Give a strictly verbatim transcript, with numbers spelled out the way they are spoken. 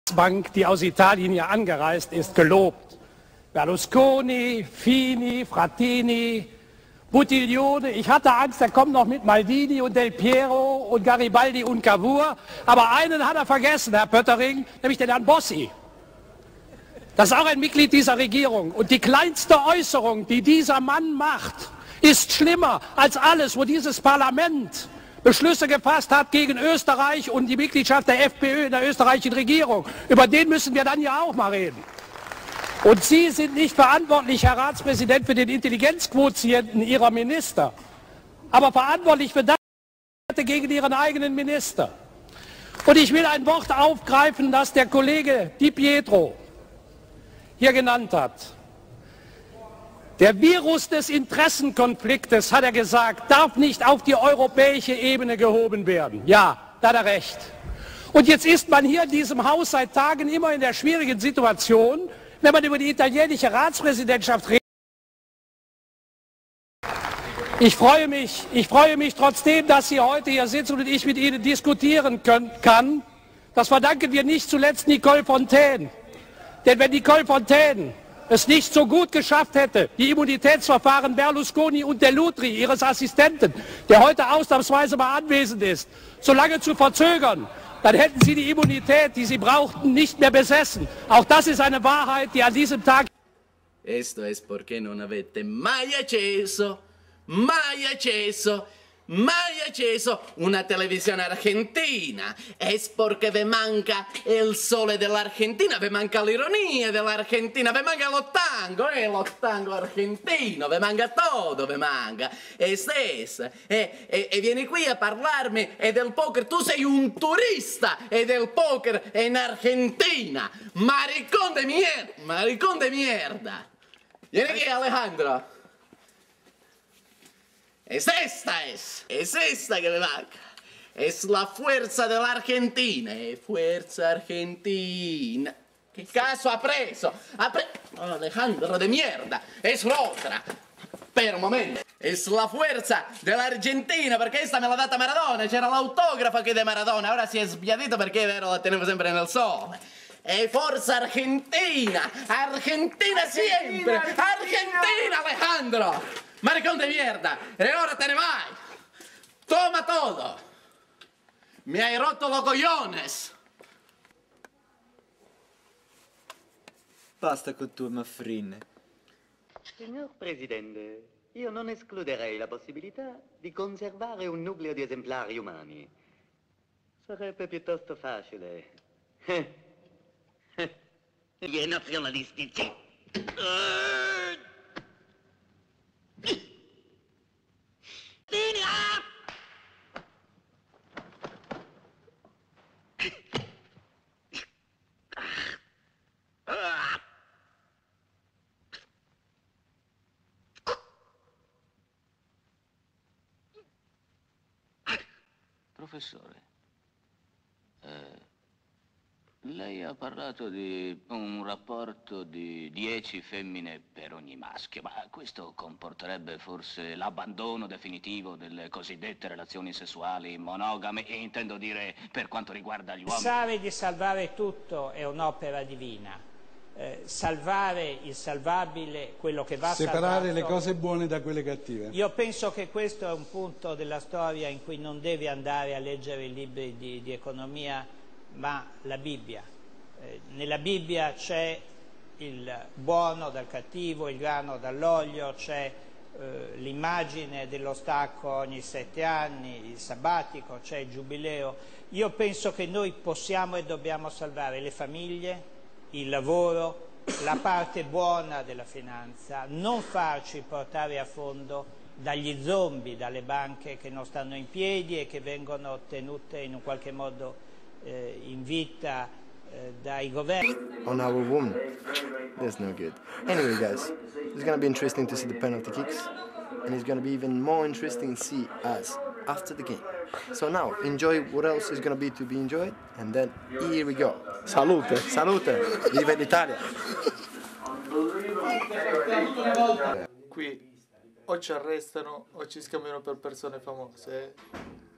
Bank, die aus Italien hier angereist ist, gelobt. Berlusconi, Fini, Frattini, Buttiglione. Ich hatte Angst, er kommt noch mit Maldini und Del Piero und Garibaldi und Cavour. Aber einen hat er vergessen, Herr Pöttering, nämlich den Herrn Bossi. Das ist auch ein Mitglied dieser Regierung. Und die kleinste Äußerung, die dieser Mann macht, ist schlimmer als alles, wo dieses Parlament Beschlüsse gefasst hat gegen Österreich und die Mitgliedschaft der FPÖ in der österreichischen Regierung. Über den müssen wir dann ja auch mal reden. Und Sie sind nicht verantwortlich, Herr Ratspräsident, für den Intelligenzquotienten Ihrer Minister, aber verantwortlich für das gegen Ihren eigenen Minister. Und ich will ein Wort aufgreifen, das der Kollege Di Pietro hier genannt hat. Der Virus des Interessenkonfliktes, hat er gesagt, darf nicht auf die europäische Ebene gehoben werden. Ja, da hat er recht. Und jetzt ist man hier in diesem Haus seit Tagen immer in der schwierigen Situation, wenn man über die italienische Ratspräsidentschaft redet. Ich freue mich, ich freue mich trotzdem, dass Sie heute hier sitzen und ich mit Ihnen diskutieren können, kann. Das verdanken wir nicht zuletzt Nicole Fontaine. Denn wenn Nicole Fontaine es nicht so gut geschafft hätte, die Immunitätsverfahren Berlusconi und Dell'Utri, ihres Assistenten, der heute ausnahmsweise mal anwesend ist, so lange zu verzögern, dann hätten sie die Immunität, die sie brauchten, nicht mehr besessen. Auch das ist eine Wahrheit, die an diesem Tag... Esto es porque non avete mai acceso, mai acceso, mai acceso una televisione argentina. Es porque ve manca el sole dell'Argentina, ve manca l'ironia dell'Argentina, ve manca lo tango, eh, lo tango argentino, ve manca todo, ve manca. E stessa, e, e, e vieni qui a parlarmi e del poker, tu sei un turista e del poker in Argentina. Maricón de mierda, maricón de mierda. Vieni qui, Alejandro. Es esta es, es esta que me manca. Es la fuerza de la Argentina, eh, fuerza argentina. ¿Qué caso ha preso? Ha pre... Oh, Alejandro de mierda, es la otra. Pero un momento, es la fuerza de la Argentina, perché esta me l'ha data Maradona, c'era l'autografo che è di Maradona, ora si è sbiadito perché è vero, la tenevo sempre nel sole. E forza Argentina, Argentina sempre, Argentina Alejandro. Maricón de mierda, e ora te ne vai. Toma todo. Mi hai rotto los cojones. Basta con tu maffrine. Signor Presidente, io non escluderei la possibilità di conservare un nucleo di esemplari umani. Sarebbe piuttosto facile. Gli nazionalistici. Professore, eh, lei ha parlato di un rapporto di dieci femmine per ogni maschio, ma questo comporterebbe forse l'abbandono definitivo delle cosiddette relazioni sessuali monogame, e intendo dire per quanto riguarda gli uomini. Pensare di salvare tutto è un'opera divina. Eh, salvare il salvabile, quello che va separare salvato. le cose buone da quelle cattive. Io penso che questo è un punto della storia in cui non devi andare a leggere i libri di, di economia, ma la Bibbia. Eh, nella Bibbia c'è il buono dal cattivo, il grano dall'olio, c'è eh, l'immagine dello stacco ogni sette anni, il sabbatico, c'è il giubileo. Io penso che noi possiamo e dobbiamo salvare le famiglie, il lavoro, la parte buona della finanza, non farci portare a fondo dagli zombie, dalle banche che non stanno in piedi e che vengono tenute in un qualche modo eh, in vita eh, dai governi. On our woman, that's no good. Anyway guys, it's gonna be interesting to see the penalty kicks, and it's gonna be even more interesting to see us after the game. So now, enjoy what else is gonna be to be enjoyed, and then here we go. Salute! Salute! Viva l'Italia! Qui o ci arrestano o ci scambiano per persone famose.